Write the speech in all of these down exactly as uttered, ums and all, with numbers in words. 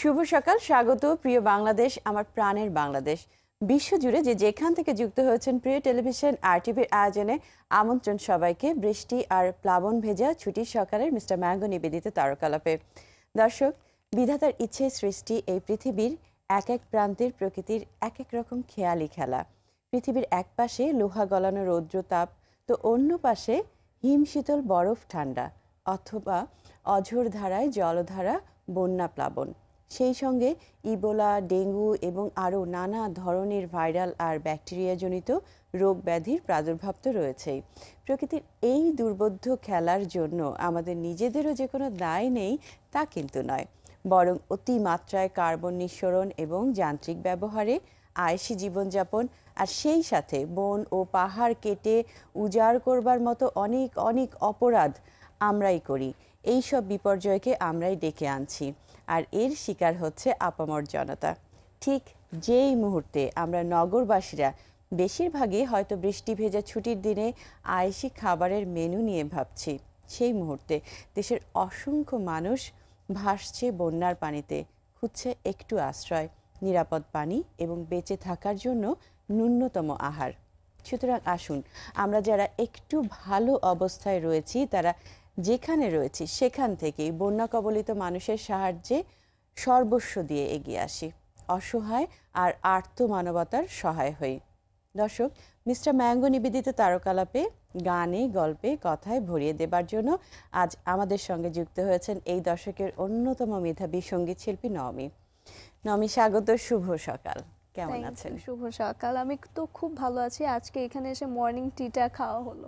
শুভ সকাল, স্বাগত প্রিয় বাংলাদেশ, আমার প্রাণের বাংলাদেশ। বিশ্বজুড়ে যে যেখান থেকে যুক্ত হয়েছেন প্রিয় টেলিভিশন আর টিভির আয়োজনে আমন্ত্রণ সবাইকে বৃষ্টি আর প্লাবন ভেজা ছুটির সকালের মিস্টার ম্যাঙ্গো নিবেদিত তারকালাপে। দর্শক, বিধাতার ইচ্ছে সৃষ্টি এই পৃথিবীর এক এক প্রান্তের প্রকৃতির এক এক রকম খেয়ালি খেলা। পৃথিবীর এক পাশে লোহা গলানো রৌদ্র তাপ, তো অন্য পাশে হিমশীতল বরফ ঠান্ডা, অথবা অঝোর ধারায় জলধারা, বন্যা প্লাবন। সেই সঙ্গে ইবোলা, ডেঙ্গু এবং আরও নানা ধরনের ভাইরাল আর ব্যাকটেরিয়াজনিত রোগ ব্যাধির প্রাদুর্ভাব তো রয়েছেই। প্রকৃতির এই দুর্বোধ্য খেলার জন্য আমাদের নিজেদেরও যে কোনো দায় নেই তা কিন্তু নয়, বরং অতিমাত্রায় কার্বন নিঃসরণ এবং যান্ত্রিক ব্যবহারে আয়েসি জীবনযাপন, আর সেই সাথে বন ও পাহাড় কেটে উজাড় করবার মতো অনেক অনেক অপরাধ আমরাই করি। এই সব বিপর্যয়কে আমরাই ডেকে আনছি, আর এর শিকার হচ্ছে আপামর জনতা। ঠিক যেই মুহূর্তে আমরা নগরবাসীরা বেশিরভাগই হয়তো বৃষ্টি ভেজা ছুটির দিনে আয়েসি খাবারের মেনু নিয়ে ভাবছি, সেই মুহূর্তে দেশের অসংখ্য মানুষ ভাসছে বন্যার পানিতে, খুঁজছে একটু আশ্রয়, নিরাপদ পানি এবং বেঁচে থাকার জন্য ন্যূনতম আহার। সুতরাং আসুন, আমরা যারা একটু ভালো অবস্থায় রয়েছি তারা যেখানে রয়েছি সেখান থেকেই বন্যা কবলিত মানুষের সাহায্যে সর্বস্ব দিয়ে এগিয়ে আসি, অসহায় আর আর্ত মানবতার সহায় হই। দর্শক, মিস্টার ম্যাঙ্গো নিবেদিত তারকালাপে গানে, গল্পে, কথায় ভরিয়ে দেবার জন্য আজ আমাদের সঙ্গে যুক্ত হয়েছেন এই দশকের অন্যতম মেধাবী সঙ্গীত শিল্পী নমি। নমি, স্বাগত, শুভ সকাল। কেমন আছেন? শুভ সকাল। আমি তো খুব ভালো আছি। আজকে এখানে এসে মর্নিং টিটা খাওয়া হলো।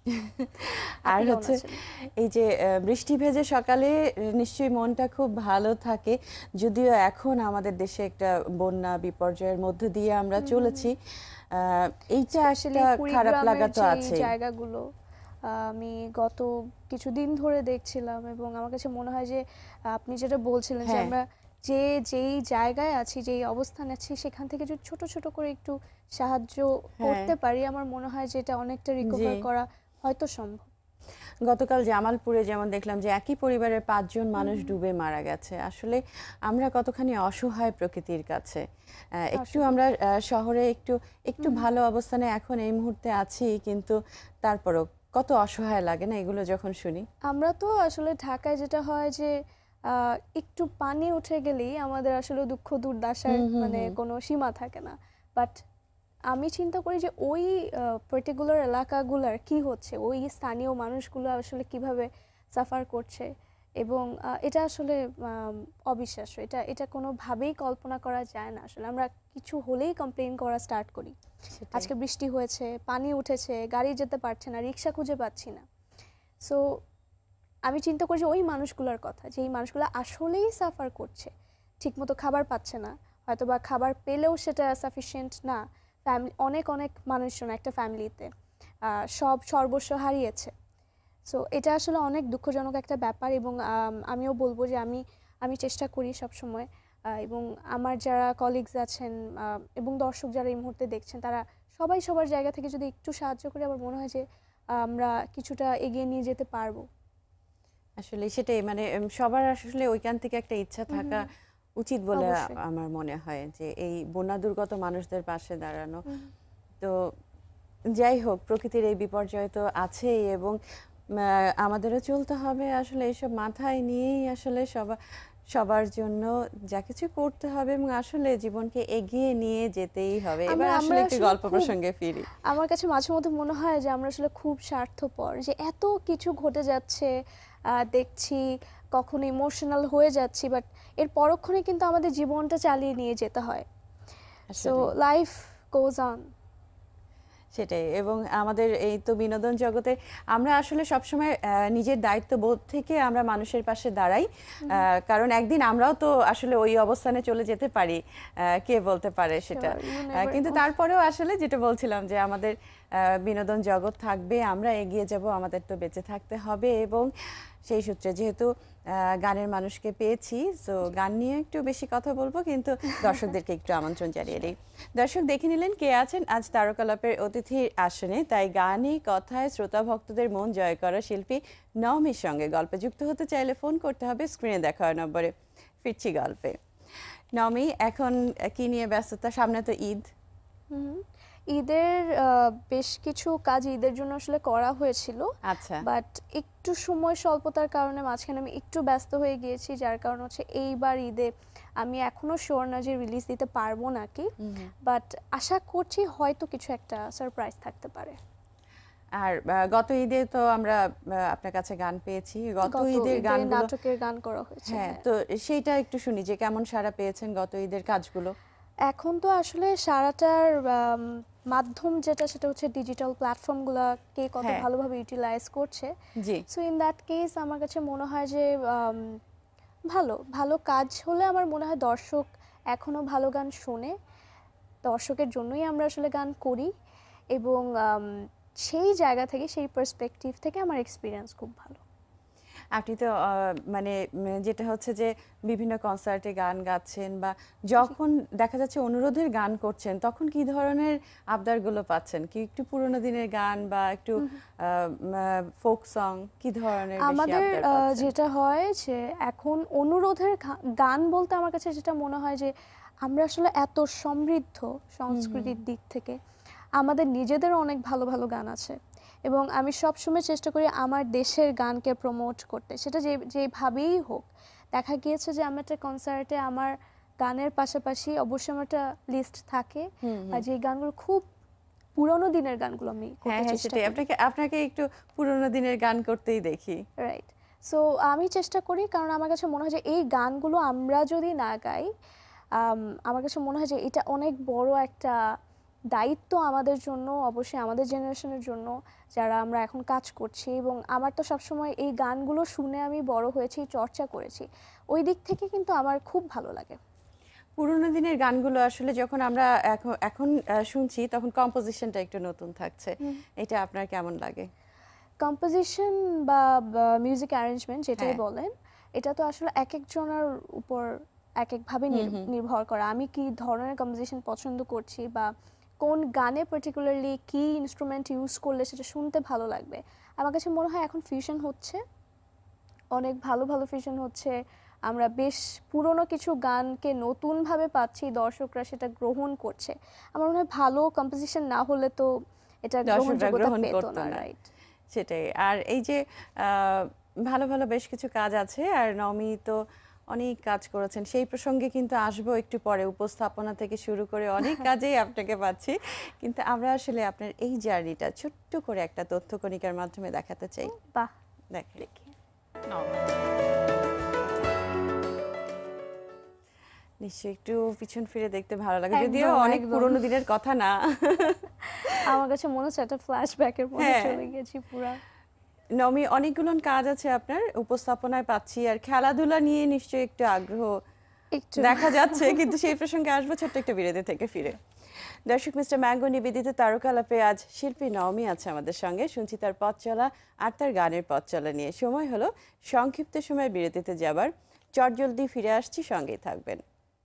আর হচ্ছে এই যে বৃষ্টি ভেজে সকালে নিশ্চয়ই মনটা খুব ভালো থাকে, যদিও এখন আমাদের দেশে একটা বন্যা বিপর্যয়ের মধ্য দিয়ে আমরা চলেছি। এইটা আসলে খারাপ লাগা তো আছে। জায়গাগুলো আমি গত কিছুদিন ধরে দেখছিলাম এবং আমার কাছে মনে হয় যে আপনি যেটা বলছিলেন যে আমরা যে যেই জায়গায় আছি, যেই অবস্থানে আছি, সেখান থেকে যদি ছোট ছোট করে একটু সাহায্য করতে পারি, আমার মনে হয় যে এটা অনেকটা রিকভার করা হয়তো সম্ভব। গতকাল জামালপুরে যেমন দেখলাম যে একই পরিবারের পাঁচজন মানুষ ডুবে মারা গেছে। আসলে আমরা কতখানি অসহায় প্রকৃতির কাছে। একটু আমরা শহরে একটু একটু ভালো অবস্থানে এখন এই মুহূর্তে আছি, কিন্তু তারপরও কত অসহায় লাগে না এগুলো যখন শুনি। আমরা তো আসলে ঢাকায় যেটা হয় যে একটু পানি উঠে গেলেই আমাদের আসলে দুঃখ দুর্দশার মানে কোনো সীমা থাকে না। বাট আমি চিন্তা করি যে ওই পার্টিকুলার এলাকাগুলোর কি হচ্ছে, ওই স্থানীয় মানুষগুলো আসলে কিভাবে সাফার করছে, এবং এটা আসলে অবিশ্বাস্য। এটা এটা কোনোভাবেই কল্পনা করা যায় না। আসলে আমরা কিছু হলেই কমপ্লেইন করা স্টার্ট করি। আজকে বৃষ্টি হয়েছে, পানি উঠেছে, গাড়ি যেতে পারছে না, রিক্সা খুঁজে পাচ্ছি না। সো আমি চিন্তা করি যে ওই মানুষগুলোর কথা, যে এই মানুষগুলো আসলেই সাফার করছে, ঠিকমতো খাবার পাচ্ছে না, হয়তো বা খাবার পেলেও সেটা সাফিসিয়েন্ট না। ফ্যামিলি, অনেক অনেক মানুষজন একটা ফ্যামিলিতে সব সর্বস্ব হারিয়েছে। সো এটা আসলে অনেক দুঃখজনক একটা ব্যাপার, এবং আমিও বলবো যে আমি আমি চেষ্টা করি সবসময়, এবং আমার যারা কলিগস আছেন এবং দর্শক যারা এই মুহূর্তে দেখছেন, তারা সবাই সবার জায়গা থেকে যদি একটু সাহায্য করে, আমার মনে হয় যে আমরা কিছুটা এগিয়ে নিয়ে যেতে পারবো। আসলে সেটাই, মানে সবার আসলে ওইখান থেকে একটা ইচ্ছা থাকা উচিত বলে আমার মনে হয়, যে এই বন্যা দুর্গত মানুষদের পাশে দাঁড়ানো। তো যাই হোক, প্রকৃতির এই বিপর্যয় তো আছেই, এবং আমাদেরও চলতে হবে আসলে এইসব মাথায় নিয়েই আসলে সবার সবার জন্য যা কিছু করতে হবে, এবং আসলে জীবনকে এগিয়ে নিয়ে যেতেই হবে। এবার আসলে একটু গল্প প্রসঙ্গে ফিরি। আমার কাছে মাঝে মধ্যে মনে হয় যে আমরা আসলে খুব স্বার্থপর, যে এত কিছু ঘটে যাচ্ছে দেখছি, কখনো ইমোশনাল হয়ে যাচ্ছি, বাট এর পরক্ষণে কিন্তু আমাদের জীবনটা চালিয়ে নিয়ে যেতে হয়। So life goes on. সেটাই, এবং আমাদের এই তো বিনোদন জগতে আমরা আসলে সবসময় নিজের দায়িত্ববোধ থেকে আমরা মানুষের পাশে দাঁড়াই, কারণ একদিন আমরাও তো আসলে ওই অবস্থানে চলে যেতে পারি, কে বলতে পারে সেটা। কিন্তু তারপরেও আসলে যেটা বলছিলাম যে আমাদের বিনোদন জগৎ থাকবে, আমরা এগিয়ে যাব, আমাদের তো বেঁচে থাকতে হবে। এবং সেই সূত্রে যেহেতু গানের মানুষকে পেয়েছি, তো গান নিয়ে একটু বেশি কথা বলবো, কিন্তু দর্শকদেরকে একটু আমন্ত্রণ জানিয়ে দিই। দর্শক দেখে নিলেন কে আছেন আজ তারকালাপের অতিথির আসনে, তাই গানে কথায় শ্রোতা ভক্তদের মন জয় করা শিল্পী নমির সঙ্গে গল্পে যুক্ত হতে চাইলে ফোন করতে হবে স্ক্রিনে দেখা নম্বরে। ফিরছি গল্পে। নমি, এখন কি নিয়ে ব্যস্ততা? সামনে তো ঈদ। হুম, ঈদের আহ, বেশ কিছু কাজ ঈদের জন্য আসলে করা হয়েছিল, আচ্ছা। বাট একটু সময় স্বল্পতার কারণে মাঝখানে আমি একটু ব্যস্ত হয়ে গিয়েছি, যার কারণ হচ্ছে এইবার ঈদে আমি এখনো শিওর না যে রিলিজ দিতে পারবো নাকি, বাট আশা করছি হয়তো কিছু একটা সারপ্রাইজ থাকতে পারে। আর আহ, গত ঈদে তো আমরা আহ, আপনার কাছে গান পেয়েছি। গত গত ঈদের ঈদে গানগুলো, নাটকের গান করা হয়েছে। হ্যাঁ, হ্যাঁ। তো সেইটা একটু শুনি যে কেমন সাড়া পেয়েছেন গত ঈদের কাজগুলো। এখন তো আসলে সারাটার আম, মাধ্যম যেটা সেটা হচ্ছে ডিজিটাল প্ল্যাটফর্মগুলোকে কত হ্যাঁ। ভালোভাবে ইউটিলাইজ করছে। জি। সো ইন দ্যাট কেস আমার কাছে মনে হয় যে আম, ভালো ভালো কাজ হলে আমার মনে হয় দর্শক এখনো ভালো গান শোনে, দর্শকের জন্যই আমরা আসলে গান করি, এবং আম, সেই জায়গা থেকে সেই পার্সপেক্টিভ থেকে আমার এক্সপিরিয়েন্স খুব ভালো। আপনি তো আহ, মানে উম, যেটা হচ্ছে যে বিভিন্ন কনসার্টে গান গাচ্ছেন বা যখন দেখা যাচ্ছে অনুরোধের গান করছেন, তখন কি ধরনের আবদারগুলো পাচ্ছেন? কি একটু পুরোনো দিনের গান বা একটু ফোক সং, কি ধরনের বেশি আমাদের আবদার আহ, পাচ্ছেন? যেটা হয় যে এখন অনুরোধের গা- গান বলতে আমার কাছে যেটা মনে হয় যে আমরা আসলে এত সমৃদ্ধ সংস্কৃতির দিক থেকে আমাদের নিজেদেরও অনেক ভালো ভালো গান আছে, এবং আমি সবসময় চেষ্টা করি আমার দেশের গানকে প্রমোট করতে, সেটা যে যেভাবেই হোক। দেখা গিয়েছে যে আমার একটা কনসার্টে আমার গানের পাশাপাশি অবশ্যই আমার একটা লিস্ট থাকে, আর যে গানগুলো খুব পুরোনো দিনের গানগুলো আমি হ্যাঁ করতে হ্যাঁ, চেষ্টা সেটাই। করি। আপনাকে আপনাকে একটু পুরোনো দিনের গান করতেই দেখি। রাইট। সো আমি চেষ্টা করি, কারণ আমার কাছে মনে হয় যে এই গানগুলো আমরা যদি না গাই, আম, আমার কাছে মনে হয় যে এটা অনেক বড় একটা দায়িত্ব আমাদের জন্য, অবশ্যই আমাদের জেনারেশনের জন্য যারা আমরা এখন কাজ করছি। এবং আমার তো সবসময় এই গানগুলো শুনে আমি বড় হয়েছি, চর্চা করেছি, ওই দিক থেকে কিন্তু আমার খুব ভালো লাগে। পুরোনো দিনের গানগুলো আসলে যখন আমরা এখন এখন আহ, শুনছি, তখন কম্পোজিশনটা একটু নতুন থাকছে। এটা আপনার কেমন লাগে? কম্পোজিশন বা মিউজিক অ্যারেঞ্জমেন্ট যেটাই হ্যাঁ। বলেন, এটা তো আসলে এক একজনের উপর এক একভাবে নির- নির্ভর করে আমি কি ধরনের কম্পোজিশন পছন্দ করছি, বা কোন গানে পার্টিকুলারলি কি ইনস্ট্রুমেন্ট ইউজ করলে সেটা শুনতে ভালো লাগবে। আমার কাছে মনে হয় এখন ফিউশন হচ্ছে, অনেক ভালো ভালো ফিউশন হচ্ছে, আমরা বেশ পুরনো কিছু গানকে নতুনভাবে পাচ্ছি, দর্শকরা সেটা গ্রহণ করছে। আমার মনে হয় ভালো কম্পোজিশন না হলে তো এটা দর্শকরা গ্রহণযোগ্যতা গ্রহণ পেত করতো না, না। রাইট? সেটাই। আর এই যে আহ, ভালো ভালো বেশ কিছু কাজ আছে, আর নমি তো অনেক কাজ করেছেন। সেই প্রসঙ্গে কিন্তু আসবো একটু পরে। উপস্থাপনা থেকে শুরু করে অনেক কাজেই আপনাকে পাচ্ছি, কিন্তু আমরা আসলে আপনার এই জার্নিটা ছোট্ট করে একটা তথ্য কণিকার মাধ্যমে দেখাতে চাই। বাহ, দেখেন। দেখি। নিশ্চয়ই একটু পিছন ফিরে দেখতে ভালো লাগে, একদম, যদিও অনেক একদম। পুরোনো দিনের কথা না। আমার কাছে মনে হচ্ছে একটা ফ্ল্যাশব্যাকের মধ্যে হ্যাঁ। চলে গেছি পুরা। নমি, অনেকগুলো কাজ আছে আপনার উপস্থাপনায় পাচ্ছি, আর খেলাধুলা নিয়ে নিশ্চয়ই একটু আগ্রহ একটু দেখা যাচ্ছে, কিন্তু সেই প্রসঙ্গে আসবো ছোট্ট একটা বিরতি থেকে ফিরে। দর্শক, মিস্টার ম্যাঙ্গো নিবেদিত তারকালাপে আজ শিল্পী নওমি আছে আমাদের সঙ্গে। শুনছি তার পথ চলা আর তার গানের পথ চলা নিয়ে। সময় হলো সংক্ষিপ্ত সময় বিরতিতে যাবার। চটজলদি ফিরে আসছি, সঙ্গেই থাকবেন।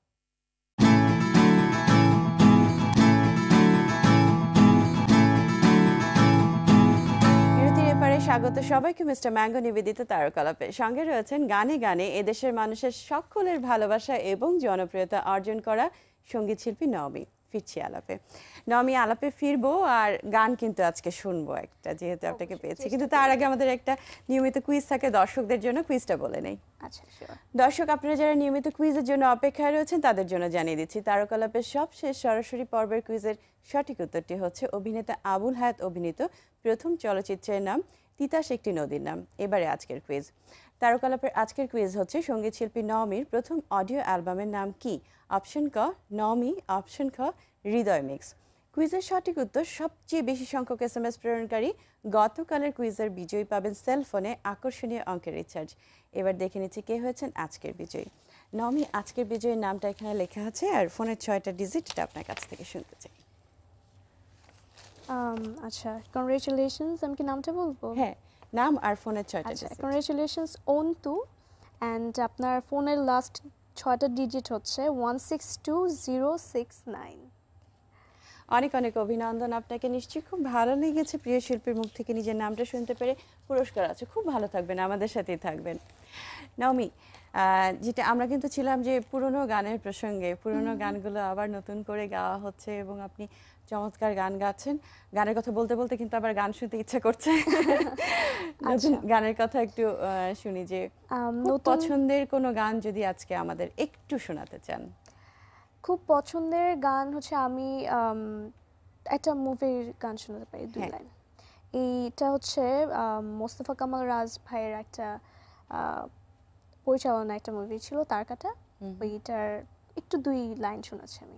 বিরতির এপারে স্বাগত সবাইকে মিস্টার ম্যাঙ্গো নিবেদিত তারকালাপে। সঙ্গে রয়েছেন গানে গানে এদেশের মানুষের সকলের ভালোবাসা এবং জনপ্রিয়তা অর্জন করা সঙ্গীত শিল্পী নওমি। ফিরছি আলাপে। নওমি, আলাপে ফিরবো, আর গান কিন্তু আজকে শুনবো একটা, যেহেতু আপনাকে পেয়েছি। কিন্তু তার আগে আমাদের একটা নিয়মিত কুইজ থাকে দর্শকদের জন্য, কুইজটা বলে নেই। আচ্ছা, শিওর। দর্শক, আপনারা যারা নিয়মিত কুইজের জন্য অপেক্ষায় রয়েছেন তাদের জন্য জানিয়ে দিচ্ছি, তারকালাপের সবশেষ সরাসরি পর্বের কুইজের সঠিক উত্তরটি হচ্ছে অভিনেতা আবুল হায়াত অভিনীত প্রথম চলচ্চিত্রের নাম তিতাস একটি নদীর নাম। এবারে আজকের কুইজ। তারকালাপের আজকের কুইজ হচ্ছে সঙ্গীত শিল্পী নওমির প্রথম অডিও অ্যালবামের নাম কি? অপশন ক নওমি, অপশন খ হৃদয় মিক্স। কুইজের সঠিক উত্তর সবচেয়ে বেশি সংখ্যক এস এম এস প্রেরণকারী গতকালের কুইজের বিজয়ী পাবেন সেলফোনে আকর্ষণীয় অঙ্কের রিচার্জ। এবার দেখে নিচ্ছি কে হয়েছেন আজকের বিজয়ী। নওমি, আজকের বিজয়ীর নামটা এখানে লেখা আছে, আর ফোনের ছয়টা ডিজিটটা আপনার কাছ থেকে শুনতে চাই। Um, আচ্ছা, কংগ্রেচুলেশনস। আমি কি নামটা বলবো? হ্যাঁ, নাম আর ফোনের ছয়টা আচ্ছা, digit. Congratulations on two, and আপনার ফোনের লাস্ট ছয়টা ডিজিট হচ্ছে one six two zero six nine. অনেক অনেক অভিনন্দন আপনাকে। নিশ্চয়ই খুব ভালো লেগেছে প্রিয় শিল্পীর মুখ থেকে নিজের নামটা শুনতে পেরে। পুরস্কার আছে, খুব ভালো থাকবেন, আমাদের সাথেই থাকবেন। নওমি, আহ, যেটা আমরা কিন্তু ছিলাম যে পুরনো গানের প্রসঙ্গে, পুরনো গানগুলো আবার নতুন করে গাওয়া হচ্ছে এবং আপনি চমৎকার গান গাচ্ছেন। গানের কথা বলতে বলতে কিন্তু আবার গান শুনতে ইচ্ছা করছে। নতুন আচ্ছা। গানের কথা একটু আহ, শুনি যে আম, খুব নতুন পছন্দের কোনো গান যদি আজকে আমাদের একটু শোনাতে চান। খুব পছন্দের গান হচ্ছে আমি আম, একটা মুভির গান শোনাতে পারি দুই হ্যাঁ। লাইন। এইটা হচ্ছে আম, মোস্তফা কামাল রাজ ভাইয়ের একটা আহ, পরিচালনা একটা মুভি ছিল তার কাটা। হুম। ওইটার একটু দুই লাইন শোনাচ্ছি আমি।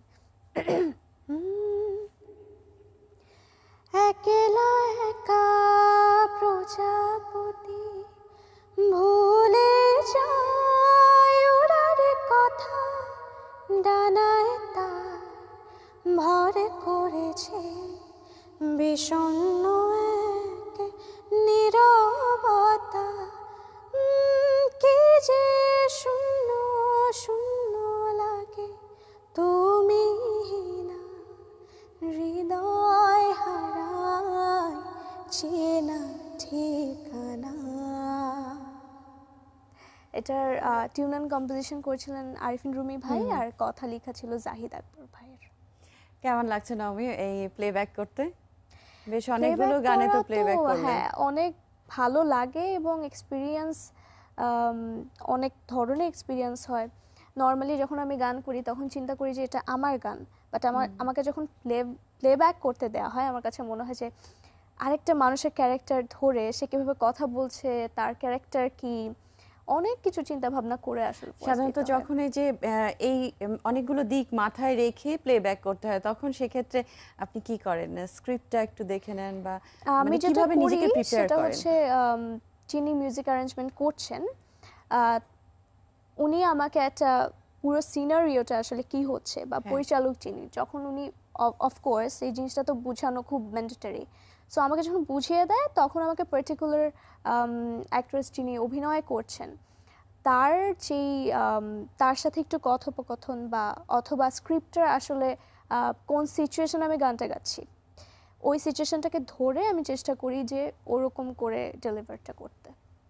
একলা একা প্রজাপতি ভুলে যায় ওড়ার কথা, ডানায় তার ভর করেছে বিষণ্ণ এক নীরবতা। উম, কি যে শূন্য শূন্য লাগে তুমি না, হৃদয় হারায় চেনা ঠিকানা। এটার টিউন অ্যান্ড কম্পোজিশন করেছিলেন আরিফিন রুমি ভাই, হুম। আর কথা লেখা ছিল জাহিদ আকবর ভাইয়ের। কেমন লাগছে নবমী এই প্লেব্যাক করতে? বেশ অনেকগুলো প্লেব্যাক গানে তো করা তো প্লেব্যাক করলেন। হ্যাঁ অনেক ভালো লাগে এবং এক্সপিরিয়েন্স অনেক ধরনের এক্সপিরিয়েন্স হয়। নর্মালি যখন আমি গান করি তখন চিন্তা করি যে এটা আমার গান, বাট আমার আমাকে যখন প্লে প্লেব্যাক করতে দেওয়া হয় আমার কাছে মনে হয় যে আরেকটা মানুষের ক্যারেক্টার ধরে সে কিভাবে কথা বলছে, তার ক্যারেক্টার কি, অনেক কিছু চিন্তা ভাবনা করে আসলে voice সাধারণত দিতে হয়। যখন এই যে আহ, এই উম, অনেকগুলো দিক মাথায় রেখে প্লেব্যাক করতে হয় তখন সেক্ষেত্রে আপনি কি করেন? স্ক্রিপ্টটা একটু দেখে নেন বা আমি মানে যেটা কিভাবে করি নিজেকে প্রিপেয়ার সেটা করেন? হচ্ছে আম, যিনি মিউজিক অ্যারেঞ্জমেন্ট করছেন আহ, উনি আমাকে একটা পুরো সিনারিওটা আসলে কি হচ্ছে বা হ্যাঁ। পরিচালক যিনি যখন উনি অফকোর্স এই জিনিসটা তো বোঝানো খুব ম্যান্ডেটরি। সো আমাকে যখন বুঝিয়ে দেয় তখন আমাকে পার্টিকুলার অ্যাক্ট্রেস যিনি অভিনয় করছেন তার যেই আম, তার সাথে একটু কথোপকথন বা অথবা স্ক্রিপ্টার আসলে আহ, কোন সিচুয়েশন আমি গানটা গাচ্ছি ওই সিচুয়েশনটাকে ধরে আমি চেষ্টা করি যে ওরকম করে ডেলিভারটা করতে।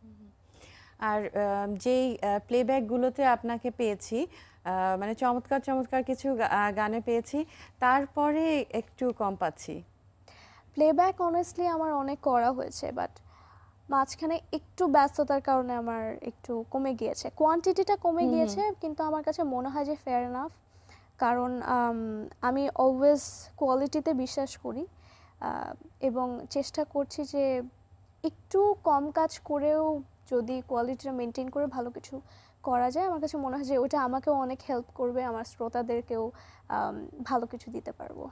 আর আহ, যেই প্লেব্যাকগুলোতে আপনাকে পেয়েছি আহ, মানে চমৎকার চমৎকার কিছু গা- আহ, গানে পেয়েছি, তারপরে একটু কম পাচ্ছি। প্লেব্যাক অনেস্টলি আমার অনেক করা হয়েছে, বাট মাঝখানে একটু ব্যস্ততার কারণে আমার একটু কমে গিয়েছে, কোয়ান্টিটিটা কমে হুম হুম। গিয়েছে, কিন্তু আমার কাছে মনে হয় যে ফেয়ার এনাফ। কারণ আম, আমি অলওয়েজ কোয়ালিটিতে বিশ্বাস করি আহ, এবং চেষ্টা করছি যে একটু কম কাজ করেও যদি কোয়ালিটিটা মেনটেন করে ভালো কিছু করা যায় আমার কাছে মনে হয় যে ওটা আমাকেও অনেক হেল্প করবে, আমার শ্রোতাদেরকেও আম, ভালো কিছু দিতে পারবো।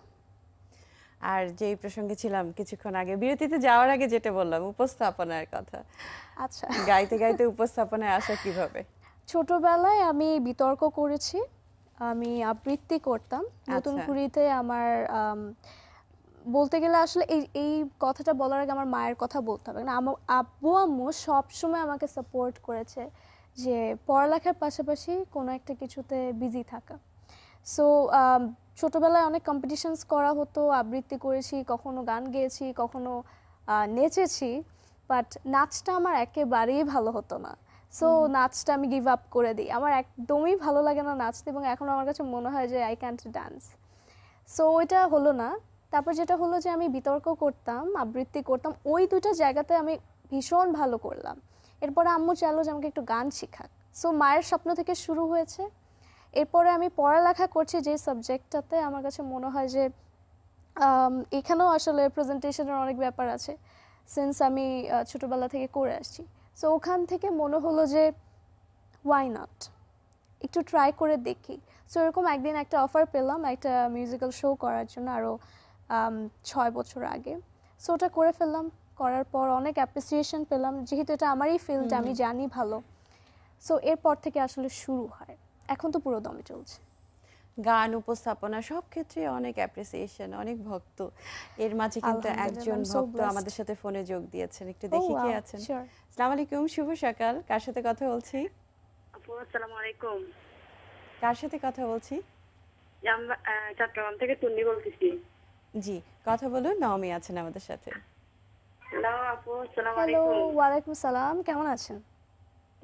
আর যেই প্রসঙ্গে ছিলাম কিছুক্ষণ আগে বিরতিতে যাওয়ার আগে যেটা বললাম উপস্থাপনার কথা, আচ্ছা, গাইতে গাইতে উপস্থাপনায় আসা কিভাবে? ছোটবেলায় আমি বিতর্ক করেছি, আমি আবৃত্তি করতাম নতুন আচ্ছা। কুড়িতে। আমার আম, বলতে গেলে আসলে এই এই কথাটা বলার আগে আমার মায়ের কথা বলতে হবে না, আমার আব্বু আম্মু সবসময় আমাকে সাপোর্ট করেছে যে পড়ালেখার পাশাপাশি কোনো একটা কিছুতে বিজি থাকা। সো ছোটবেলায় অনেক কম্পিটিশনস করা হতো, আবৃত্তি করেছি, কখনো গান গেয়েছি, কখনো আহ, নেচেছি, বাট নাচটা আমার একেবারেই ভালো হতো না। সো নাচটা আমি গিভ আপ করে দিই, আমার একদমই ভালো লাগে না নাচতে, এবং এখন আমার কাছে মনে হয় যে আই ক্যান্ট ডান্স। সো ওইটা হলো না। তারপর যেটা হলো যে আমি বিতর্ক করতাম, আবৃত্তি করতাম, ওই দুটো জায়গাতে আমি ভীষণ ভালো করলাম। এরপরে আম্মু চাইলো যে আমাকে একটু গান শেখাক, সো মায়ের স্বপ্ন থেকে শুরু হয়েছে। এরপরে আমি পড়ালেখা করছি যে সাবজেক্টটাতে আমার কাছে মনে হয় যে আম, এখানেও আসলে প্রেজেন্টেশনের অনেক ব্যাপার আছে, সিন্স আমি আহ, ছোটবেলা থেকে করে আসছি। সো ওখান থেকে মনে হলো যে ওয়াই নট, একটু ট্রাই করে দেখি। সো এরকম একদিন একটা অফার পেলাম একটা মিউজিক্যাল শো করার জন্য, আরও ছয় বছর আগে। সো ওটা করে ফেললাম, করার পর অনেক অ্যাপ্রিসিয়েশন পেলাম, যেহেতু এটা আমারই ফিল্ড, আমি জানি ভালো। সো এরপর থেকে আসলে শুরু হয়, এখন তো পুরো দমে চলছে। গান, উপস্থাপনা সব ক্ষেত্রে অনেক অ্যাপ্রিসিয়েশন, অনেক ভক্ত। এর মাঝে কিন্তু আলহামদুলিল্লাহ, একজন I'm so ভক্ত blessed. আমাদের সাথে ফোনে যোগ দিয়েছেন, একটু Oh দেখি কে wow, আছেন। sure. আসসালামু আলাইকুম, শুভ সকাল। কার সাথে কথা বলছি? আপু আসসালামু আলাইকুম। কার সাথে কথা বলছি? জি, আমরা আহ, চট্টগ্রাম থেকে টুন্নি বলতেছি। জি, কথা বলুন। নওমি আছেন আমাদের সাথে। হ্যালো আপু আসসালামু হ্যালো, আলাইকুম। ওয়ালাইকুম সালাম, কেমন আছেন?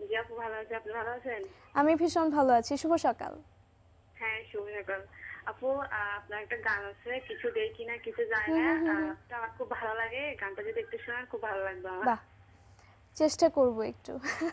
জি আপু ভালো আছি, আপনি ভালো আছেন? আমি ভীষণ ভালো আছি। শুভ সকাল। হ্যাঁ শুভ সকাল। আপু আহ, আপনার একটা গান আছে কিছু দেখি না কিছু যায় হুম না, হুম হুম আহ, হুম। ওটা আমার খুব ভালো লাগে, গানটা যদি একটু শোনান খুব ভালো লাগবে আমার। বাহ, চেষ্টা করব একটু।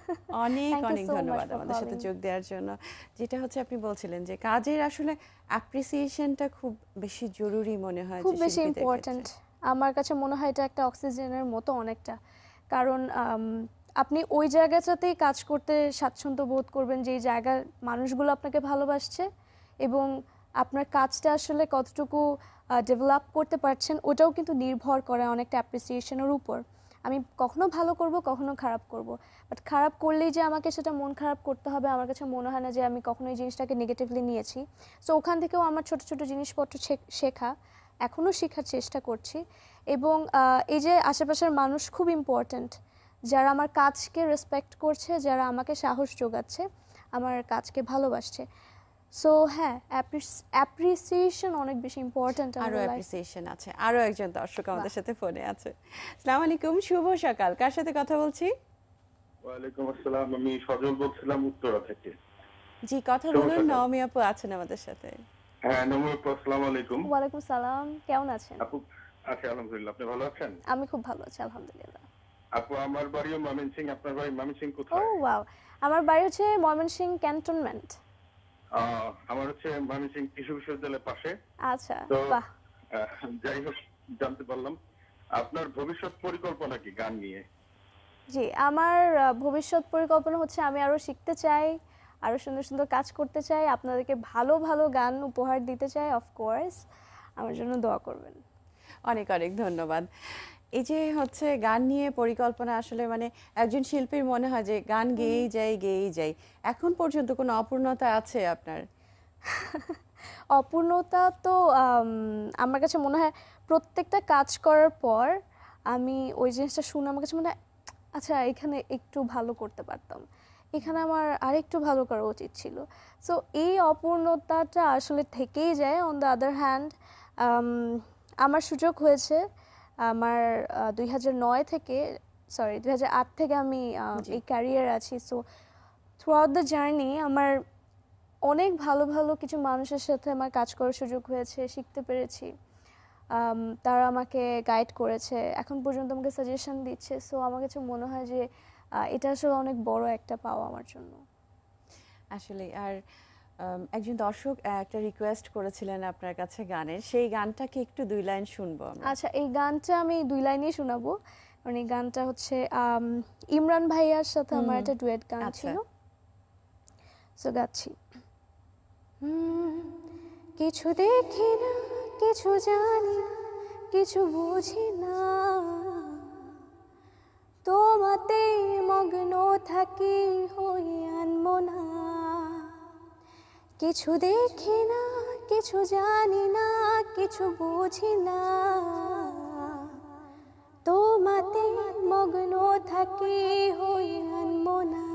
অনেক থ্যাংক ইউ অনেক সো মাচ ধন্যবাদ ফর আমাদের সাথে কলিং। যোগ দেওয়ার জন্য। যেটা হচ্ছে আপনি বলছিলেন যে কাজের আসলে অ্যাপ্রিসিয়েশনটা খুব বেশি জরুরি মনে হয় খুব যে বেশি শিল্পীদের ক্ষেত্রে। ইম্পর্ট্যান্ট। আমার কাছে মনে হয় এটা একটা অক্সিজেনের মতো অনেকটা। কারণ আম, আপনি ওই জায়গাটাতেই কাজ করতে স্বাচ্ছন্দ্য বোধ করবেন যেই জায়গার মানুষগুলো আপনাকে ভালোবাসছে, এবং আপনার কাজটা আসলে কতটুকু ডেভেলপ করতে পারছেন ওটাও কিন্তু নির্ভর করে অনেকটা অ্যাপ্রিসিয়েশনের উপর। আমি কখনো ভালো করব, কখনো খারাপ করব, বাট খারাপ করলেই যে আমাকে সেটা মন খারাপ করতে হবে আমার কাছে মনে হয় না যে আমি কখনো এই জিনিসটাকে নেগেটিভলি নিয়েছি। সো ওখান থেকেও আমার ছোট ছোট জিনিসপত্র শেখ- শেখা, এখনও শেখার চেষ্টা করছি। এবং আহ, এই যে আশেপাশের মানুষ খুব ইম্পর্ট্যান্ট, যারা আমার কাজকে রেসপেক্ট করছে, যারা আমাকে সাহস যোগাচ্ছে, আমার কাজকে ভালোবাসছে। সো হ্যাঁ, অ্যাপ্রিসিয়েশন অনেক বেশি ইম্পর্ট্যান্ট আরো আমাদের লাইফে। অ্যাপ্রিসিয়েশন আছে, আরো একজন দর্শক আমাদের সাথে ফোনে আছে। আসসালামু আলাইকুম, শুভ সকাল, কার সাথে কথা বলছি? ওয়ালাইকুম আসসালাম, আমি সজল বলছিলাম উত্তরা থেকে। জি কথা শুভ বলুন, সকাল। নওমি আপু আছেন আমাদের সাথে। হ্যাঁ নমো আপু, আসসালামু আলাইকুম। ওয়ালাইকুম সালাম, কেমন আছেন? আপু আছি আলহামদুলিল্লাহ, আপনি ভালো আছেন? আমি খুব ভালো আছি আলহামদুলিল্লাহ। আপু আমার বাড়িও ময়মনসিং, আপনার বাড়ি ময়মনসিং ও কোথায়? ওয়াও, আমার বাড়ি হচ্ছে ময়মনসিংহ ক্যান্টনমেন্ট। আহ, আমার হচ্ছে ময়মনসিং কৃষি বিশ্ববিদ্যালয়ের পাশে। আচ্ছা, তো বাহ। আহ, যাই হোক, জানতে পারলাম আপনার ভবিষ্যৎ পরিকল্পনা কি গান নিয়ে? জি, আমার আহ, ভবিষ্যৎ পরিকল্পনা হচ্ছে আমি আরো শিখতে চাই, আরো সুন্দর সুন্দর কাজ করতে চাই, আপনাদেরকে ভালো ভালো গান উপহার দিতে চাই। অফকোর্স আমার জন্য দোয়া করবেন। অনেক অনেক ধন্যবাদ। এই যে হচ্ছে গান নিয়ে পরিকল্পনা, আসলে মানে একজন শিল্পীর মনে হয় যে গান গেয়েই যাই গেয়েই যাই, এখন পর্যন্ত কোনো অপূর্ণতা আছে আপনার? অপূর্ণতা তো আম, আমার কাছে মনে হয় প্রত্যেকটা কাজ করার পর আমি ওই জিনিসটা শুনে আমার কাছে মনে হয় আচ্ছা এখানে একটু ভালো করতে পারতাম, এখানে আমার আরেকটু ভালো করা উচিত ছিল। সো এই অপূর্ণতাটা আসলে থেকেই যায়। অন দ্য আদার হ্যান্ড আমার সুযোগ হয়েছে, আমার দুই হাজার নয় থেকে, সরি দুই হাজার আট থেকে আমি আহ, জি। এই ক্যারিয়ার আছি। So throughout the journey আমার অনেক ভালো ভালো কিছু মানুষের সাথে আমার কাজ করার সুযোগ হয়েছে, শিখতে পেরেছি। আম, তারা আমাকে গাইড করেছে, এখন পর্যন্ত আমাকে সাজেশন দিচ্ছে। সো আমার কাছে মনে হয় যে আহ, এটা আসলে অনেক বড় একটা পাওয়া আমার জন্য। আসলে আর উম, একজন দর্শক আহ, একটা রিকোয়েস্ট করেছিলেন আপনার কাছে গানের, সেই গানটাকে একটু দুই লাইন শুনবো আমরা। আচ্ছা, এই গানটা আমি দুই লাইনেই শোনাবো, কারণ এই গানটা হচ্ছে আম, ইমরান ভাইয়ার সাথে আমার একটা ডুয়েট গান আচ্ছা। ছিল। সো গাচ্ছি। হুম, কিছু দেখি না, কিছু জানি না, কিছু বুঝি না, তোমাতে মগ্ন থাকি হই আনমনা। কিছু দেখি না, কিছু জানি না, কিছু বুঝি না, তোমাতে মগ্ন থাকি হই আনমনা।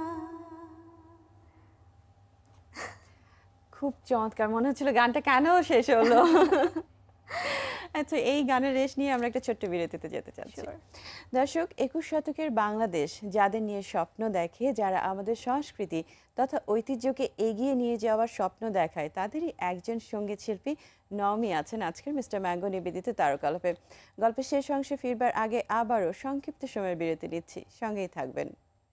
খুব চমৎকার, মনে হচ্ছিল গানটা কেন শেষ হলো। আচ্ছা, এই গানের রেশ নিয়ে আমরা একটা ছোট্ট বিরতিতে যেতে চাচ্ছি। Sure. দর্শক, একুশ শতকের বাংলাদেশ যাদের নিয়ে স্বপ্ন দেখে, যারা আমাদের সংস্কৃতি তথা ঐতিহ্যকে এগিয়ে নিয়ে যাওয়ার স্বপ্ন দেখায়, তাদেরই একজন সঙ্গীত শিল্পী নওমি আছেন আজকের মিস্টার ম্যাঙ্গো নিবেদিত তারকালাপে। গল্পের শেষ অংশে ফিরবার আগে আবারও সংক্ষিপ্ত সময়ের বিরতি নিচ্ছি, সঙ্গেই থাকবেন।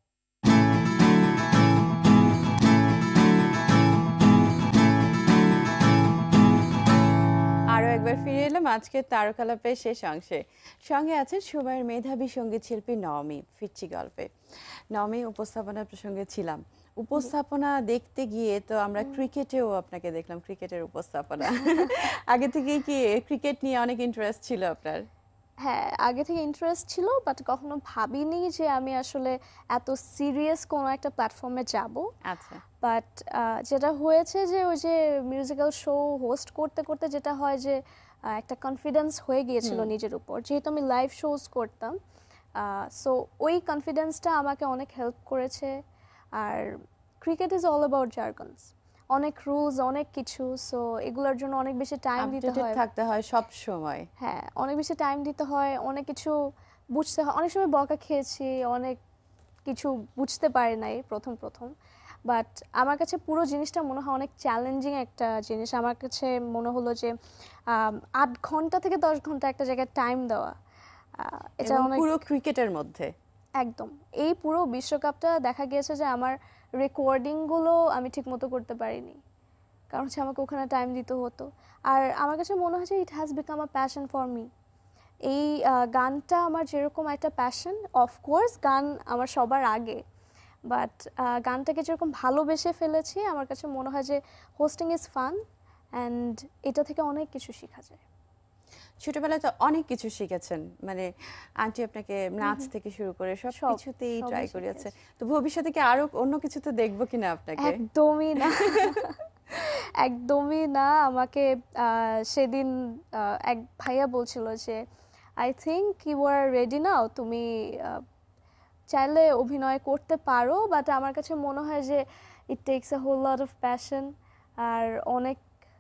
আরও একবার ফিরে এলাম আজকের তারকালাপের শেষ অংশে। সঙ্গে আছেন সময়ের মেধাবী সঙ্গীত শিল্পী নওমি। ফিরছি গল্পে। নওমি, উপস্থাপনা প্রসঙ্গে ছিলাম। উপস্থাপনা দেখতে গিয়ে তো আমরা ক্রিকেটেও আপনাকে দেখলাম, ক্রিকেটের উপস্থাপনা। আগে থেকেই কি ক্রিকেট নিয়ে অনেক ইন্টারেস্ট ছিল আপনার? হ্যাঁ, আগে থেকে ইন্টারেস্ট ছিল, বাট কখনো ভাবিনি যে আমি আসলে এত সিরিয়াস কোনো একটা প্ল্যাটফর্মে যাব। আচ্ছা। বাট যেটা হয়েছে যে ওই যে মিউজিক্যাল শো হোস্ট করতে করতে যেটা হয় যে আহ, একটা কনফিডেন্স হয়ে গিয়েছিল নিজের উপর, যেহেতু আমি লাইভ শোজ করতাম। সো ওই কনফিডেন্সটা আমাকে অনেক হেল্প করেছে। আর cricket is all about jargons, অনেক রুলস, অনেক কিছু। সো এগুলোর জন্য অনেক বেশি টাইম দিতে আপডেটেড হয়। থাকতে হয় সব সময়। হ্যাঁ, অনেক বেশি টাইম দিতে হয়, অনেক কিছু বুঝতে হয়, অনেক সময় বকা খেয়েছি, অনেক কিছু বুঝতে পারি নাই প্রথম প্রথম বাট আমার কাছে পুরো জিনিসটা মনে হয় অনেক চ্যালেঞ্জিং একটা জিনিস। আমার কাছে মনে হলো যে আম, আট ঘন্টা থেকে দশ ঘন্টা একটা জায়গায় টাইম দেওয়া, আহ, এটা এবং অনেক পুরো ক্রিকেটের মধ্যে একদম। এই পুরো বিশ্বকাপটা দেখা গিয়েছে যে আমার রেকর্ডিংগুলো আমি ঠিক মতো করতে পারিনি, কারণ হচ্ছে আমাকে ওখানে টাইম দিতে হতো। আর আমার কাছে মনে হয় যে it has become a passion for me. এই আহ, গানটা আমার যেরকম একটা প্যাশন, অফকোর্স গান আমার সবার আগে, বাট গানটাকে যেরকম ভালোবেসে ফেলেছি, আমার কাছে মনে হয় যে হোস্টিং ইজ ফান অ্যান্ড এটা থেকে অনেক কিছু শেখা যায়। ছোটবেলায় তো অনেক কিছু শিখেছেন, মানে আন্টি আপনাকে নাচ থেকে শুরু করে সব সব, কিছুতেই সবই ট্রাই করিয়েছে। শিখিয়েছে। তো ভবিষ্যতে কি আরো অন্য কিছুতে দেখবো কিনা আপনাকে? একদমই না, একদমই না। আমাকে আহ, সেদিন আহ, এক ভাইয়া বলছিল যে I think you are ready now, তুমি আহ, চাইলে অভিনয় করতে পারো, বাট আমার কাছে মনে হয় যে it takes a whole lot of passion, আর অনেক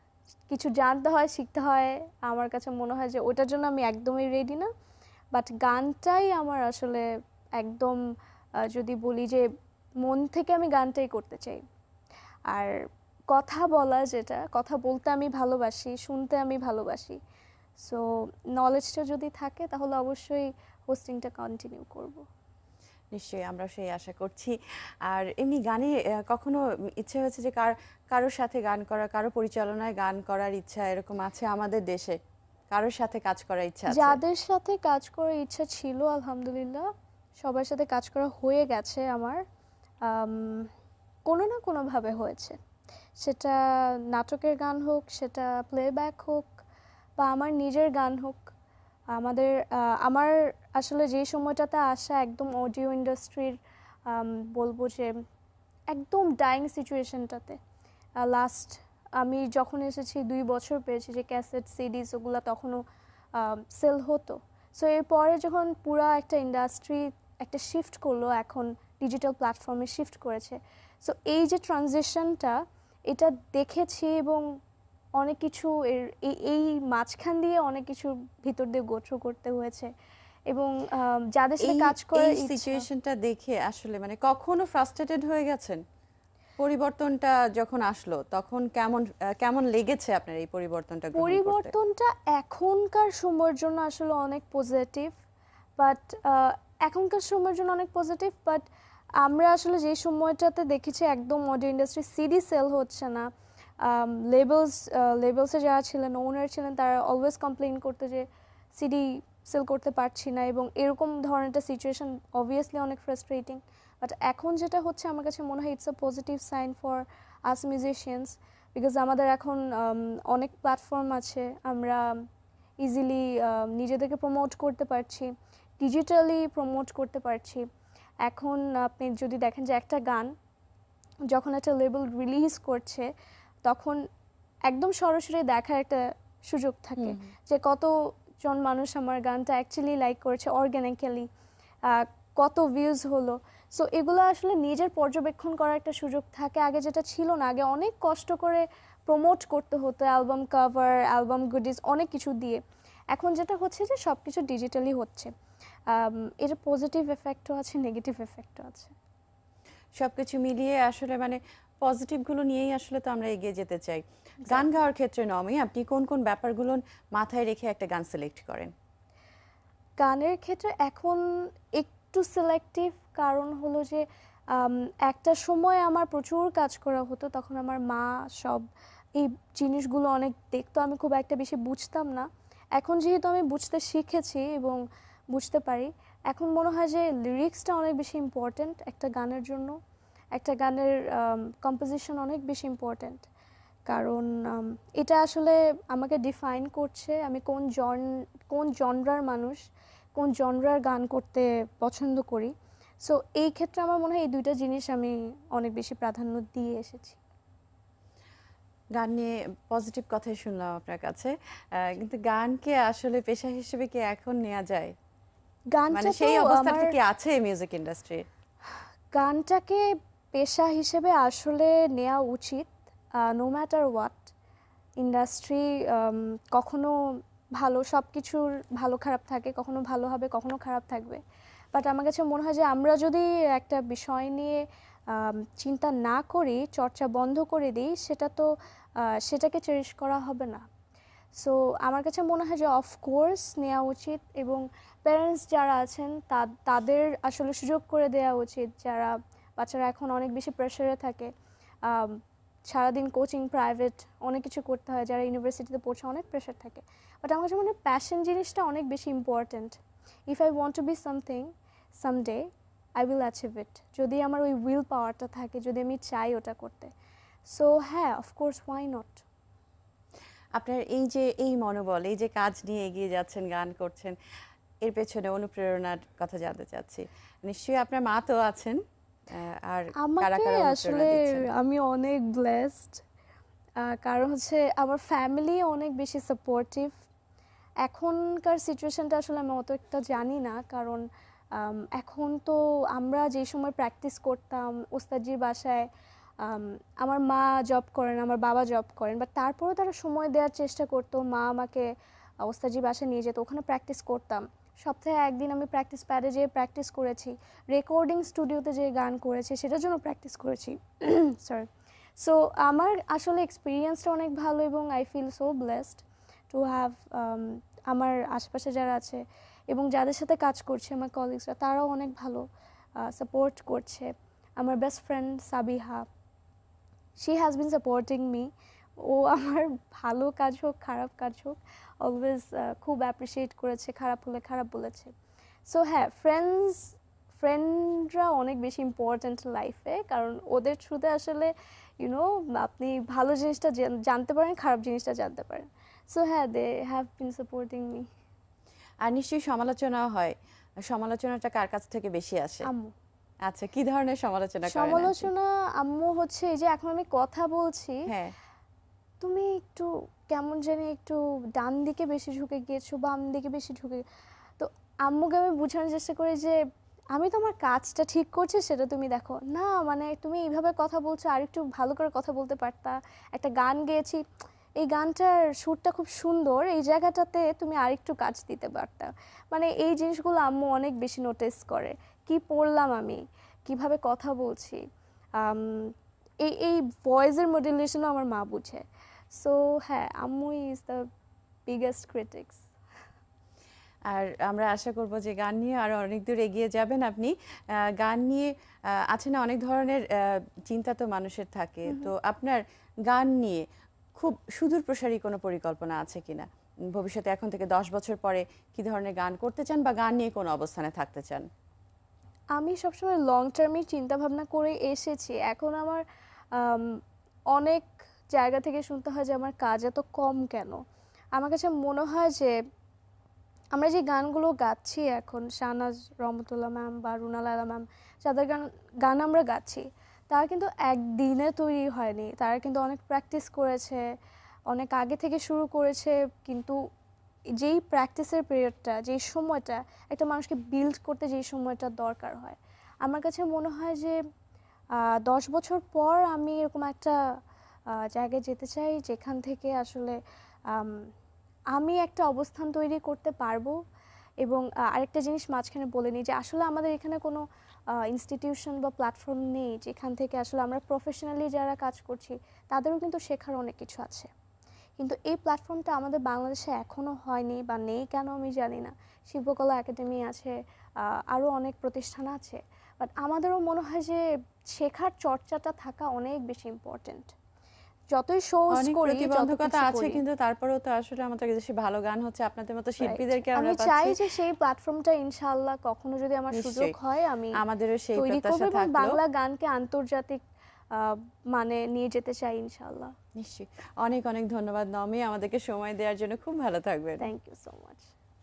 কিছু জানতে হয়, শিখতে হয়। আমার কাছে মনে হয় যে ওটার জন্য আমি একদমই রেডি না। বাট গানটাই আমার আসলে একদম আহ, যদি বলি যে মন থেকে আমি গানটাই করতে চাই। আর কথা বলা, যেটা কথা বলতে আমি ভালোবাসি, শুনতে আমি ভালোবাসি। সো নলেজটা যদি থাকে তাহলে অবশ্যই হোস্টিংটা কন্টিনিউ করব। নিশ্চয়ই, আমরা সেই আশা করছি। আর এমনি গানে আহ, কখনো ইচ্ছে হয়েছে যে কার কারোর সাথে গান করা, কারো পরিচালনায় গান করার ইচ্ছা এরকম আছে আমাদের দেশে? কারোর সাথে কাজ করার ইচ্ছা আছে? যাদের সাথে কাজ করার ইচ্ছা ছিল আলহামদুলিল্লাহ সবার সাথে কাজ করা হয়ে গেছে আমার, আম, কোনো না কোনোভাবে হয়েছে। সেটা নাটকের গান হোক, সেটা প্লেব্যাক হোক, বা আমার নিজের গান হোক। আমাদের আহ, আমার আসলে যে সময়টাতে আসা একদম অডিও ইন্ডাস্ট্রির, বলবো যে একদম ডাইং সিচুয়েশনটাতে, লাস্ট আমি যখন এসেছি দুই বছর পেয়েছি যে ক্যাসেট সিডিজ ওগুলো তখনও সেল হতো। সো এরপরে যখন পুরা একটা ইন্ডাস্ট্রি একটা শিফট করলো, এখন ডিজিটাল প্ল্যাটফর্মে শিফট করেছে। সো এই যে ট্রানজিশনটা, এটা দেখেছি এবং অনেক কিছু এর এই- এই মাঝখান দিয়ে অনেক কিছু ভিতর দিয়ে গোথ্রু করতে হয়েছে। এবং আহ, যাদের সাথে এই কাজ করার এই ইচ্ছা, সিচুয়েশনটা দেখে আসলে মানে কখনো ফ্রাস্ট্রেটেড হয়ে গেছেন? পরিবর্তনটা যখন আসলো তখন কেমন আহ, কেমন লেগেছে আপনার এই পরিবর্তনটা গ্রহণ করতে? পরিবর্তনটা এখনকার সময়ের জন্য আসলে অনেক পজিটিভ, বাট এখনকার সময়ের জন্য অনেক পজিটিভ বাট আমরা আসলে যে সময়টাতে দেখেছি একদম অডিও ইন্ডাস্ট্রি সিডি সেল হচ্ছে না, লেবেলস লেবেলসে যারা ছিলেন, ওনার ছিলেন, তারা অলওয়েজ কমপ্লেইন করতে যে সিডি সেল করতে পারছি না, এবং এরকম ধরনের একটা সিচুয়েশন অবভিয়াসলি অনেক ফ্রাস্ট্রেটিং। বাট এখন যেটা হচ্ছে আমার কাছে মনে হয় it's a positive sign for us musicians, because আমাদের এখন um, অনেক প্ল্যাটফর্ম আছে, আমরা ইজিলি নিজেদেরকে প্রমোট করতে পারছি, ডিজিটালি প্রমোট করতে পারছি। এখন আপনি যদি দেখেন যে একটা গান যখন একটা লেবেল রিলিজ করছে, তখন একদম সরাসরি দেখার একটা সুযোগ থাকে যে কতজন মানুষ আমার গানটা অ্যাকচুয়ালি লাইক করেছে অর্গানিক্যালি, কত ভিউজ হলো। সো এগুলো আসলে নিজের পর্যবেক্ষণ করার একটা সুযোগ থাকে, আগে যেটা ছিল না। আগে অনেক কষ্ট করে প্রমোট করতে হতো, অ্যালবাম কভার, অ্যালবাম গুডিজ, অনেক কিছু দিয়ে। এখন যেটা হচ্ছে যে সব কিছু ডিজিটালি হচ্ছে। আম, এর পজিটিভ এফেক্টও আছে, নেগেটিভ এফেক্টও আছে। সবকিছু মিলিয়ে আসলে মানে পজিটিভ গুলো নিয়েই আসলে তো আমরা এগিয়ে যেতে চাই। গান গাওয়ার ক্ষেত্রে নমি, আপনি কোন কোন ব্যাপারগুলো মাথায় রেখে একটা গান সিলেক্ট করেন? গানের ক্ষেত্রে এখন একটু সিলেক্টিভ, কারণ হলো যে আম, একটা সময় আমার প্রচুর কাজ করা হতো, তখন আমার মা সব এই জিনিসগুলো অনেক দেখতো, আমি খুব একটা বেশি বুঝতাম না। এখন যেহেতু আমি বুঝতে শিখেছি এবং বুঝতে পারি, এখন মনে হয় যে লিরিক্সটা অনেক বেশি ইম্পর্ট্যান্ট একটা গানের জন্য, একটা গানের কম্পোজিশন অনেক বেশি ইম্পর্ট্যান্ট, কারণ আম, এটা আসলে আমাকে ডিফাইন করছে আমি কোন জন কোন জনরার মানুষ, কোন জনরার গান করতে পছন্দ করি। সো এই ক্ষেত্রে আমার মনে হয় এই দুইটা জিনিস আমি অনেক বেশি প্রাধান্য দিয়ে এসেছি। গান নিয়ে পজিটিভ কথাই শুনলাম আপনার কাছে, আহ, কিন্তু গানকে আসলে পেশা হিসেবে কি এখন নেওয়া যায়? গানটা মানে তো সেই অবস্থাটা আমার কি আছে মিউজিক ইন্ডাস্ট্রি? গানটাকে পেশা হিসেবে আসলে নেওয়া উচিত, নো ম্যাটার হোয়াট। ইন্ডাস্ট্রি কখনো ভালো, সব কিছুর ভালো খারাপ থাকে, কখনো ভালো হবে, কখনো খারাপ থাকবে। বাট আমার কাছে মনে হয় যে আমরা যদি একটা বিষয় নিয়ে আম, চিন্তা না করি, চর্চা বন্ধ করে দিই, সেটা তো আহ, সেটাকে চেরিশ করা হবে না। সো আমার কাছে মনে হয় যে অফকোর্স নেওয়া উচিত, এবং প্যারেন্টস যারা আছেন তা- তাদের আসলে সুযোগ করে দেওয়া উচিত, যারা বাচ্চারা এখন অনেক বেশি প্রেশারে থাকে, আম, সারাদিন কোচিং, প্রাইভেট অনেক কিছু করতে হয়, যারা ইউনিভার্সিটিতে পড়ছে অনেক প্রেশার থাকে। বাট আমার কাছে মনে হয় প্যাশন জিনিসটা অনেক বেশি important. If I want to be something someday, I will achieve it, যদি আমার ওই উইল পাওয়ারটা থাকে, যদি আমি চাই ওটা করতে। সো হ্যাঁ, অফকোর্স, হোয়াই নট। আপনার এই যে এই মনোবল, এই যে কাজ নিয়ে এগিয়ে যাচ্ছেন, গান করছেন, এর পেছনে অনুপ্রেরণার কথা জানতে চাচ্ছি। নিশ্চয়ই আপনার মা তো আছেন, আহ, আর কারা আমাকে কারা অনুপ্রেরণা আসলে দিচ্ছেন? আমি অনেক ব্লেসড, কারণ হচ্ছে আমার ফ্যামিলি অনেক বেশি সাপোর্টিভ। এখনকার সিচুয়েশনটা আসলে আমি অত একটা জানি না, কারণ আম, এখন তো আমরা যে সময় প্র্যাকটিস করতাম ওস্তাদজির বাসায়, আম, আমার মা জব করেন, আমার বাবা জব করেন, বাট তারপরেও তারা সময় দেওয়ার চেষ্টা করতো। মা আমাকে আহ, ওস্তাদজির বাসায় নিয়ে যেত, ওখানে প্র্যাকটিস করতাম। সপ্তাহে একদিন আমি প্র্যাকটিস প্যাডে যেয়ে প্র্যাকটিস করেছি, রেকর্ডিং স্টুডিওতে যে গান করেছি সেটার জন্য প্র্যাকটিস করেছি। সরি। সো আমার আসলে এক্সপিরিয়েন্সটা অনেক ভালো, এবং I feel so blessed to have আমার আশেপাশে যারা আছে এবং যাদের সাথে কাজ করছে, আমার কলিগসরা, তারাও অনেক ভালো সাপোর্ট করছে। আমার best friend Sabiha, she has been supporting me. ও আমার ভালো কাজ হোক, খারাপ কাজ হোক, অলওয়েজ খুব অ্যাপ্রিসিয়েট করেছে, খারাপ হলে খারাপ বলেছে। সো হ্যাঁ, ফ্রেন্ডস ফ্রেন্ডরা অনেক বেশি ইম্পর্ট্যান্ট লাইফে, কারণ ওদের থ্রুতে আসলে ইউনো আপনি ভালো জিনিসটা জান- জানতে পারেন, খারাপ জিনিসটা জানতে পারেন। সো হ্যাঁ, they have been supporting me. আর নিশ্চয়ই সমালোচনাও হয়। সমালোচনাটা কার কাছ থেকে বেশি আসে? আম্মু। আচ্ছা, কি ধরনের সমালোচনা করেন আন্টি? সমালোচনা আম্মু হচ্ছে এই যে এখন আমি কথা বলছি, হ্যাঁ, তুমি একটু কেমন জানি একটু ডান দিকে বেশি ঝুঁকে গিয়েছো, বাম দিকে বেশি ঝুঁকে। তো আম্মুকে আমি বোঝানোর চেষ্টা করি যে আমি তোমার কাজটা ঠিক করছি, সেটা তুমি দেখো না, মানে তুমি এইভাবে কথা বলছো, আর একটু ভালো করে কথা বলতে পারতা। একটা গান গেয়েছি, এই গানটার সুরটা খুব সুন্দর, এই জায়গাটাতে তুমি আরেকটু কাজ দিতে পারতা। মানে এই জিনিসগুলো আম্মু অনেক বেশি নোটিস করে, কি পড়লাম আমি, কিভাবে কথা বলছি, আম, এই এই ভয়েসের মডুলেশনও আমার মা বুঝে। সো হ্যাঁ, আম্মু ইজ দ্য বিগেস্ট ক্রিটিক্স। আর আমরা আশা করব যে গান নিয়ে আরো অনেক দূর এগিয়ে যাবেন আপনি। আহ, গান নিয়ে আহ, আছে না অনেক ধরনের আহ, চিন্তা তো মানুষের থাকে, তো আপনার গান নিয়ে খুব সুদূর প্রসারী কোনো পরিকল্পনা আছে কিনা? উম, ভবিষ্যতে এখন থেকে দশ বছর পরে কি ধরনের গান করতে চান, বা গান নিয়ে কোন অবস্থানে থাকতে চান? আমি সবসময় লং টার্মই চিন্তা ভাবনা করে এসেছি। এখন আমার আম, অনেক জায়গা থেকে শুনতে হয় যে আমার কাজ এত কম কেন। আমার কাছে মনে হয় যে আমরা যে গানগুলো গাচ্ছি এখন, শাহনাজ রহমতুল্লাহ ম্যাম বা রুনা লায়লা ম্যাম, যাদের গান গান আমরা গাচ্ছি, তারা কিন্তু একদিনে তৈরি হয়নি, তারা কিন্তু অনেক প্র্যাকটিস করেছে, অনেক আগে থেকে শুরু করেছে। কিন্তু যেই প্র্যাকটিসের পিরিয়ডটা, যেই সময়টা একটা মানুষকে বিল্ড করতে যেই সময়টা দরকার হয়, আমার কাছে মনে হয় যে আহ, দশ বছর পর আমি এরকম একটা আহ, জায়গায় যেতে চাই, যেখান থেকে আসলে আম, আমি একটা অবস্থান তৈরি করতে পারবো। এবং আহ, আরেকটা জিনিস মাঝখানে বলে নিই যে আসলে আমাদের এখানে কোনো ইনস্টিটিউশন বা প্ল্যাটফর্ম নেই যেখান থেকে আসলে আমরা প্রফেশনালি যারা কাজ করছি তাদেরও কিন্তু শেখার অনেক কিছু আছে। কিন্তু এই প্ল্যাটফর্মটা আমাদের বাংলাদেশে এখনও হয়নি, বা নেই কেন আমি জানি না। শিল্পকলা একাডেমি আছে, আরও অনেক প্রতিষ্ঠান আছে, বাট আমাদেরও মনে হয় যে শেখার চর্চাটা থাকা অনেক বেশি ইম্পর্টেন্ট। যতই শোজ অনেক করি, যত প্রতিবন্ধকতা কিছু আছে, করি, কিন্তু তারপরেও তো আসলে আমাদের দেশে ভালো গান হচ্ছে, আপনাদের মতো right, শিল্পীদেরকে আমি আমরা চাই পাচ্ছি। যে সেই প্ল্যাটফর্মটা ইনশাআল্লাহ কখনো যদি আমার সুযোগ নিশ্চয়ই, হয় আমি আমাদেরও সেই তৈরি করব, প্রত্যাশা এবং থাকলো। বাংলা গানকে আন্তর্জাতিক আহ, মানে নিয়ে যেতে চাই ইনশাআল্লাহ। নিশ্চয়ই। অনেক অনেক ধন্যবাদ নমি, আমাদেরকে সময় দেওয়ার জন্য। খুব ভালো থাকবেন। Thank you so much.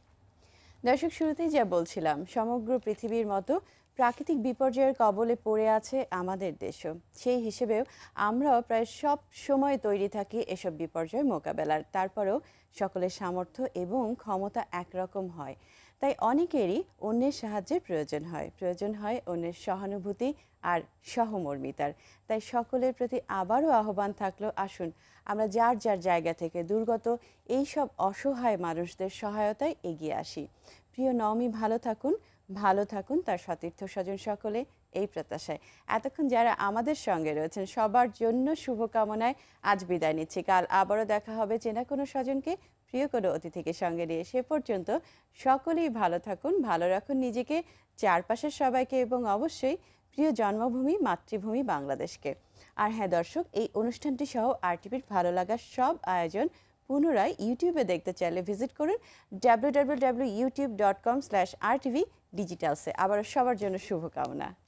দর্শক, শুরুতেই যা বলছিলাম, সমগ্র পৃথিবীর মতো প্রাকৃতিক বিপর্যয়ের কবলে পড়ে আছে আমাদের দেশও। সেই হিসেবেও আমরাও প্রায় সব সময় তৈরি থাকি এসব বিপর্যয় মোকাবেলার। তারপরেও সকলের সামর্থ্য এবং ক্ষমতা একরকম হয়, তাই অনেকেরই অন্যের সাহায্যের প্রয়োজন হয়, প্রয়োজন হয় অন্যের সহানুভূতি আর সহমর্মিতার। তাই সকলের প্রতি আবারও আহ্বান থাকলো, আসুন আমরা যার যার জায়গা থেকে দুর্গত এই সব অসহায় মানুষদের সহায়তায় এগিয়ে আসি। প্রিয় নওমি, ভালো থাকুন, ভালো থাকুন তার সতীর্থ স্বজন সকলে, এই প্রত্যাশায় এতক্ষণ যারা আমাদের সঙ্গে রয়েছেন সবার জন্য শুভকামনায় আজ বিদায় নিচ্ছি। কাল আবারও দেখা হবে চেনা কোনো স্বজনকে, প্রিয় কোনো অতিথিকে সঙ্গে নিয়ে। সে পর্যন্ত সকলেই ভালো থাকুন, ভালো রাখুন নিজেকে, চারপাশের সবাইকে এবং অবশ্যই প্রিয় জন্মভূমি মাতৃভূমি বাংলাদেশকে। আর হ্যাঁ দর্শক, এই অনুষ্ঠানটি সহ আরটিভির ভালো লাগার সব আয়োজন পুনরায় ইউটিউবে দেখতে চাইলে ভিজিট করুন W W W dot YouTube dot com slash R TV ডিজিটালসে। আবার সবার জন্য শুভকামনা।